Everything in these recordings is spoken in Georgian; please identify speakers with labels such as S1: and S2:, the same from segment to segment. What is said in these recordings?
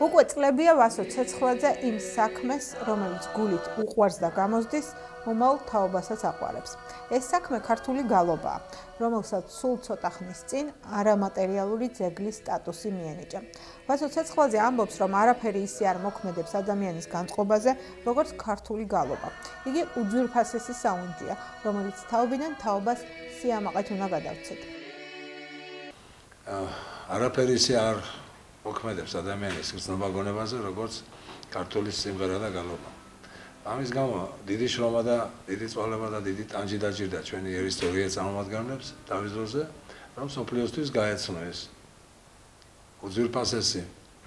S1: უკვე წლებია ვასო ცეცხლაძე იმ საქმეს, რომელიც გულით უყვარს და გამოსდის, მომავალ თაობასაც აყვარებს. ეს საქმე ქართული გალობაა, რომელსაც სულ ცოტა ხნის წინ არამატერიალური ძეგლის სტატუსი მიენიჭა. ვასო ცეცხლაძე ამბობს, რომ არაფერი ისე არ მოქმედებს ადამიანის განწყობაზე, როგორც ქართული გალობა. იგი უძვირფასესი საუნჯეა, რომელიც თაობიდან თაობას სიამაყედ უნდა გადავცეთ.
S2: არაფერი ისე არ მოქმედებს ადამიანის გრძნობა გონებაზე, როგორც ქართული სიმღერა და გალობა. ამის გამო დიდი შრომა და დიდი წვალება და დიდი ტანჯი დაჭირდა ჩვენი ერისტორიის წარმომადგენლებს თავის დროზე, რომ სოფლიოსთვის გაეცნო ეს უძვირფასესი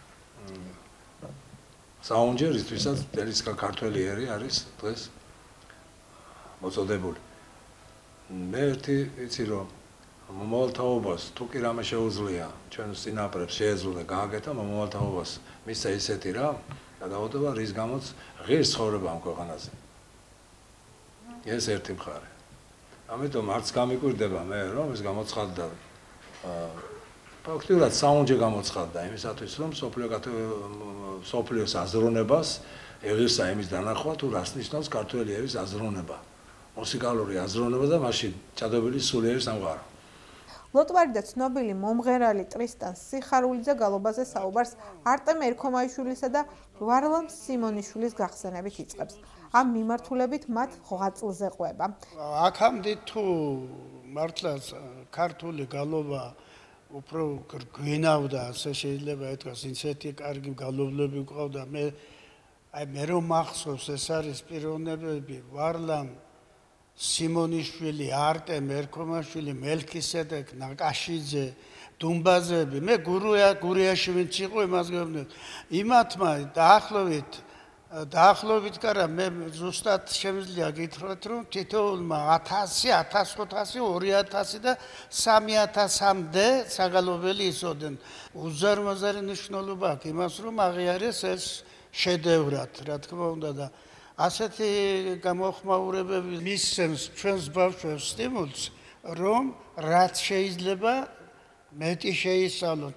S2: საუნჯე, რისთვისაც მთელი ქართველი ერი არის დღეს მოწოდებული. მე ერთი ვიცი, რომ მომავალ თაობას თუ კი რამე შეუძლია ჩვენ წინაპრებს შეეძლო და გააკეთა მომავალ თაობას მისცა ისეთი რა გადაუდება, რის გამოც ღირს ცხოვრება ამ ქვეყანაზე. ეს ერთი მხარე. ამიტომ არც გამიკვირდება მე, რომ ეს გამოცხადდა ფაქტიურად საუნჯე გამოცხადდა იმისათვის, რომ სოფლიოს აზროვნებას ეღირსა იმის დანახვა, თუ რას ნიშნავს ქართველი ერის აზროვნება, მუსიკალური აზროვნება და მაშინ ჩადობილი სულიერი სამყარო.
S1: ლოტვარი და ცნობილი მომღერალი ტრისტან სიხარულიძე გალობაზე საუბარს არტემ ერქომაიშვილისა და ვარლამ სიმონიშვილის გახსენებით იწყებს. ამ მიმართულებით მათ ღვაწლზე ყვება.
S3: აქამდე თუ მართლაც ქართული გალობა უფრო გვინავდა, ასე შეიძლება ითქვას, ისეთი კარგი გალობლები ყავდა. მე რომ მახსოვს, ეს არის პიროვნებები ვარლამ სიმონიშვილი, არტემ ერქომაშვილი, მელქისედეკ ნაკაშიძე, დუმბაზები, მე გურიაში ვინც იყო იმას გეუბნები. იმათმა დაახლოებით კარა მე ზუსტად შემიძლია გითხრათ, რომ თითოეულმა 1000, 1500, 2000 და 3000-მდე საგალობელი ისოდნენ. უზარმაზარი მნიშვნელობა აქვს იმას, რომ აღიარეს ეს შედევრად, რა თქმა უნდა და ასეთი გამოხმაურებები მისცემს ჩვენს ბავშვებს სტიმულს, რომ რაც შეიძლება მეტი შეისწავლოთ.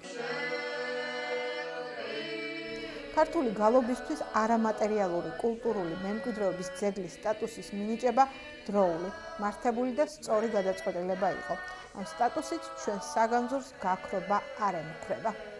S1: ქართული გალობისთვის არამატერიალური კულტურული მემკვიდრეობის ძეგლის სტატუსის მინიჭება დროული, მართებული და სწორი გადაწყვეტილება იყო. ამ სტატუსით ჩვენ საგანძურს გაქრობა არ ემუქრება.